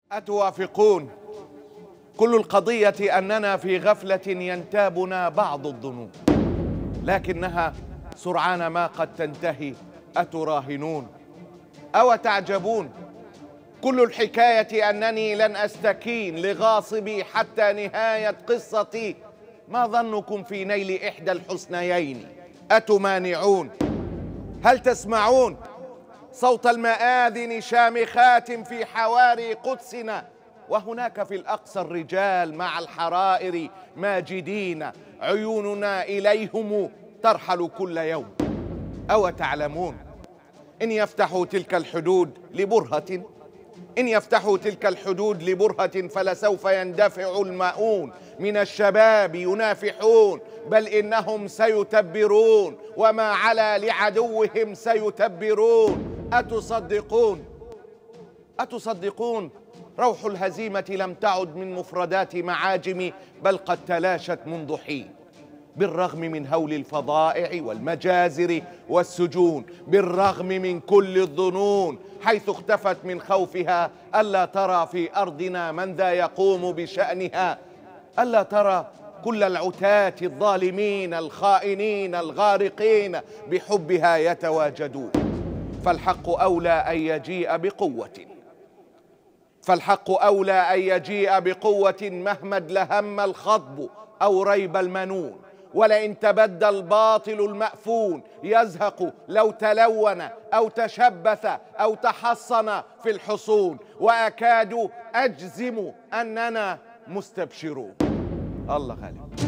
أتوافقون؟ كل القضية أننا في غفلة ينتابنا بعض الظنون، لكنها سرعان ما قد تنتهي. أتراهنون أو تعجبون؟ كل الحكاية أنني لن أستكين لغاصبي حتى نهاية قصتي. ما ظنكم في نيل إحدى الحسنيين؟ أتمانعون؟ هل تسمعون صوت المآذن شامخات في حواري قدسنا، وهناك في الأقصى الرجال مع الحرائر ماجدين عيوننا إليهم ترحل كل يوم؟ أو تعلمون إن يفتحوا تلك الحدود لبرهة فلسوف يندفع المؤون من الشباب ينافحون، بل إنهم سيتبرون وما علا لعدوهم سيتبرون. أتصدقون روح الهزيمة لم تعد من مفردات معاجم، بل قد تلاشت منذ حين، بالرغم من هول الفظائع والمجازر والسجون، بالرغم من كل الظنون، حيث اختفت من خوفها ألا ترى في أرضنا من ذا يقوم بشأنها، ألا ترى كل العتاة الظالمين الخائنين الغارقين بحبها يتواجدون. فالحق أولى أن يجيء بقوة مهما ادلهم الخطب أو ريب المنون. ولئن تبدى الباطل المأفون يزهق لو تلون أو تشبث أو تحصن في الحصون، وأكاد أجزم أننا مستبشرون. الله غالب.